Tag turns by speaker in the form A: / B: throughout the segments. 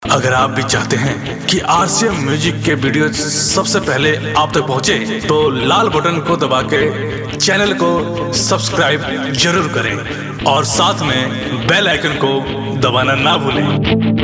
A: अगर आप भी चाहते हैं कि आरसीएम म्यूजिक के वीडियो सबसे पहले आप तक पहुंचे, तो लाल बटन को दबा के चैनल को सब्सक्राइब जरूर करें और साथ में बेल आइकन को दबाना ना भूलें।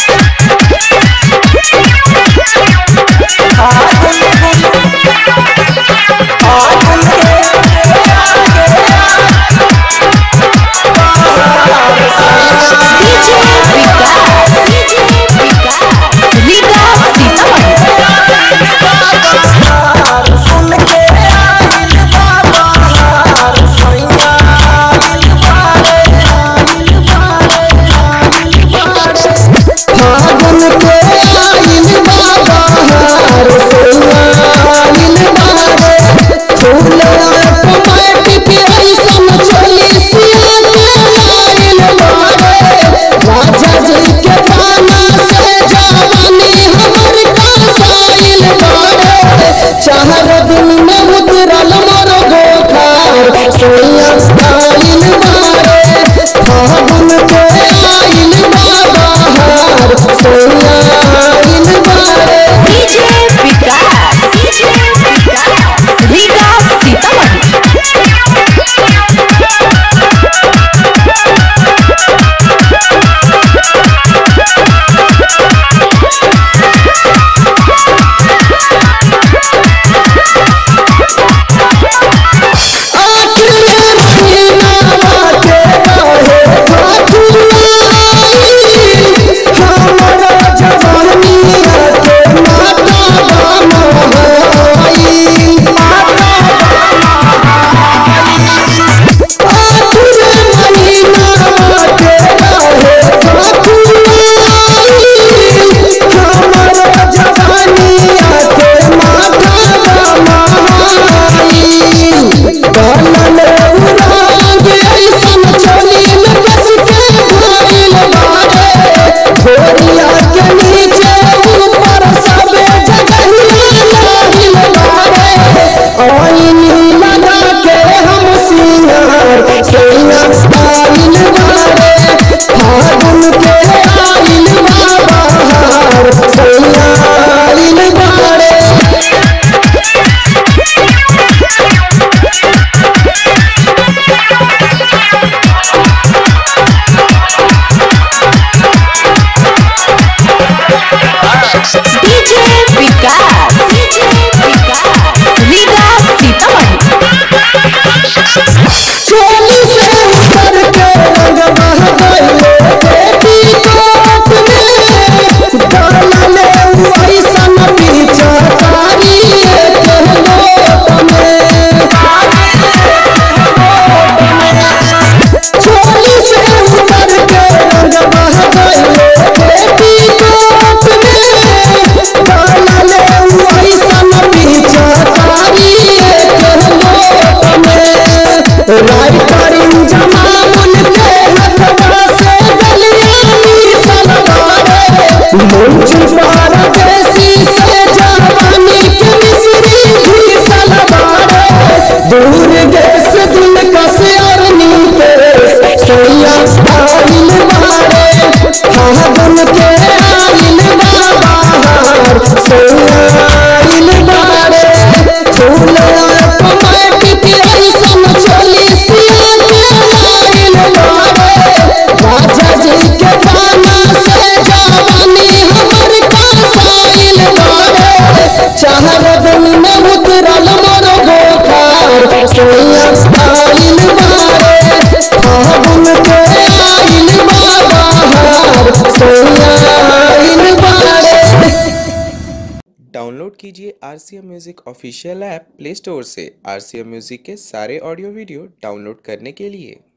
B: डाउनलोड कीजिए RCM music official app play store से। आरसीएम म्यूजिक के सारे ऑडियो वीडियो डाउनलोड करने के लिए